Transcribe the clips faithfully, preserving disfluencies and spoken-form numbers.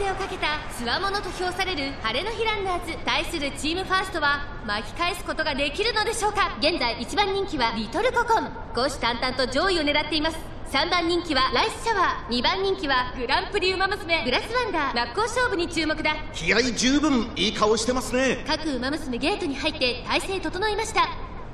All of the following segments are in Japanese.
命をかけた強者と評される晴れの日ランナーズ対するチームファーストは巻き返すことができるのでしょうか。現在いちばん人気はリトルココン、虎視眈々と上位を狙っています。さんばん人気はライスシャワー、にばん人気はグランプリウマ娘グラスワンダー。真っ向勝負に注目だ。 気合十分、いい顔してますね。 各ウマ娘ゲートに入って体勢整いました。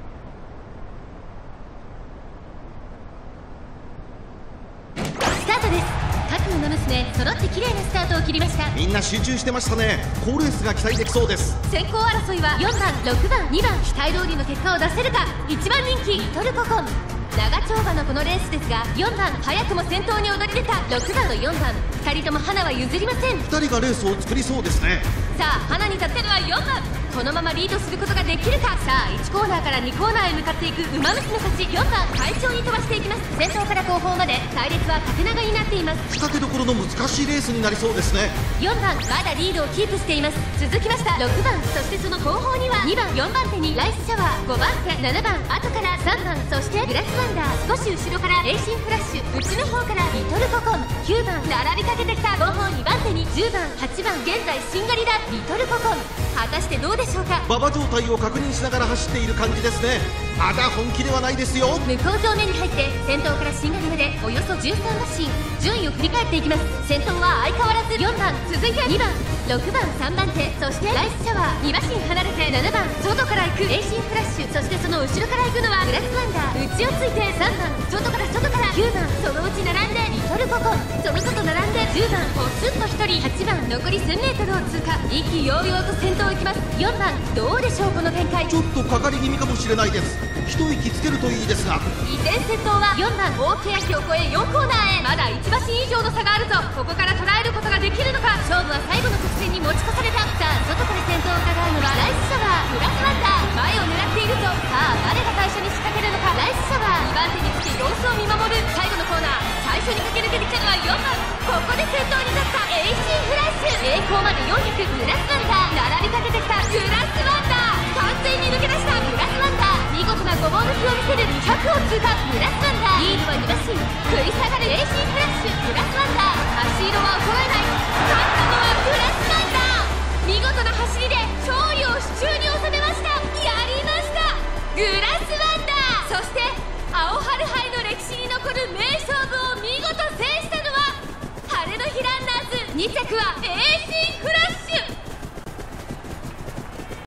スタートです。各ウマ娘揃って綺麗なスタートを切りました。 みんな集中してましたね。好レースが期待できそうです。 先行争いはよんばん、ろくばん、にばん、期待通りの結果を出せるか。いちばん人気リトルココン、長丁場のこのレースですがよんばん早くも先頭に躍り出た。ろくばんとよんばん、ふたりとも花は譲りません。 ふたりがレースを作りそうですね。 さあ花に立ってるのはよんばん、このままリードすることができるか。さあいちコーナーからにコーナーへ向かっていくウマ娘たち。よんばん快調に飛ばしていきます。先頭から後方まで隊列は縦長になっています。 仕掛けどころの難しいレースになりそうですね。 よんばんまだリードをキープしています。続きましたろくばん、そしてその後方にはにばん、よんばん手にライスシャワー、ごばん手、ななばん、後からさんばん、そしてグラスワンダー、少し後ろからエイシンフラッシュ、内の方からリトルココン、きゅうばん並びかけてきた。後方にばん手にじゅうばん、はちばん、現在しんがりだリトルココン。果たしてどうでしょうか。 馬場状態を確認しながら走っている感じですね。まだ本気ではないですよ。 向こう上面に入って先頭からしんがりまでおよそじゅうさんマシン、順位を振り返っていきます。先頭は相変わらずよんばん、続いてにばん、ろくばん、さんばん手、そしてライスシャワー、にマシン離れてななばん、外から行くエイシンフラッシュ、そしてその後ろから行くのはグラスワンダー、内をついてさんばん、外から外からきゅうばん、そのうち並んでリトルココン、その外並んでじゅうばん、ポツンとひとり、はちばん、残り せんメートル を通過。意気揚々と先頭を行きます。よんばんどうでしょうこの展開。 ちょっとかかり気味かもしれないです。一息つけるといいですが。 依然先頭はよんばん、大欅を越えよんコーナーへ。まだいち馬身以上の差があるぞ。ここから捉えることができるのか。勝負は最後の直線に持ち越された。さあ外から先頭を伺うのはライスシャワー、グラスワンダー、前を狙っているぞ。さあ誰が最初に仕掛けるのか。ライスシャワーにばん手につき様子を見守る。最後のコーナー、最初に駆け抜けてきたのはよんばん、ここで先頭に立ったエイシンフラッシュ、栄光までよんひゃく、グラスワンダー、並びかけてきたグラスワンダー、完全に抜け出したグラスワンダー、見事なごぼう抜きを見せるにひゃくを通過。グラスワンダーリードはに馬身、食い下がるエイシンフラッシュ、グラスワンダー、足色は衰えない。勝ったのはグラスワンダー、見事な走りで勝利を手中に収めました。やりました、グラスワンダー。そして青春杯の歴史に残る名勝負を見事制したのは晴れの日ランナーズ、に着はエイシンフラッシュ。